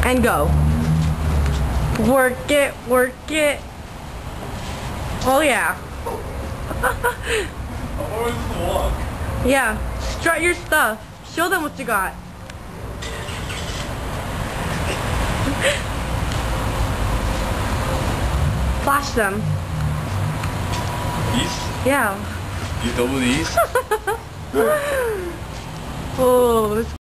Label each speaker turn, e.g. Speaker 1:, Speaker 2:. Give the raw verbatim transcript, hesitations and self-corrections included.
Speaker 1: And go. Work it, work it. Oh yeah. Yeah. Strut your stuff. Show them what you got. Flash them.
Speaker 2: These?
Speaker 1: Yeah.
Speaker 2: You double these?
Speaker 1: Oh.